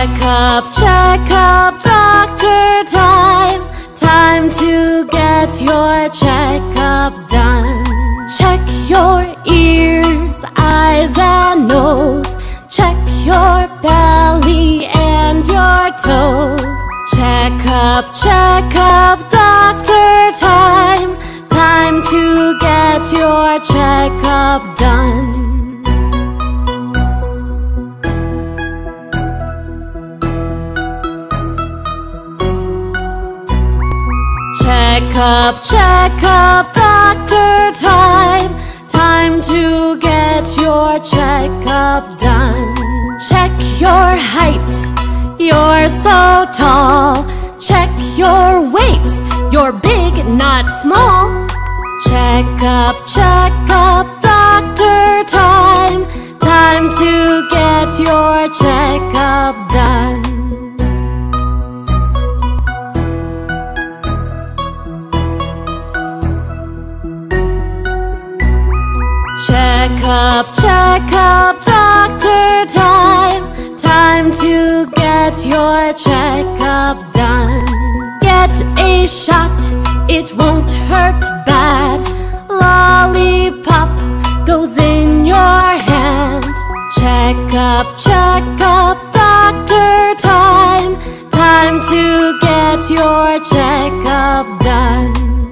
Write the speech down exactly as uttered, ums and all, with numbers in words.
Checkup, checkup, doctor time. Time to get your checkup done. Check your ears, eyes and nose. Check your belly and your toes. Checkup, checkup, doctor time. Time to get your checkup done. Checkup, checkup, doctor time. Time to get your checkup done. Check your height, you're so tall. Check your weight, you're big, not small. Checkup, checkup, doctor time. Time to get your checkup done. Checkup, checkup, doctor time. Time to get your checkup done. Get a shot, it won't hurt bad. Lollipop goes in your hand. Checkup, checkup, doctor time. Time to get your checkup done.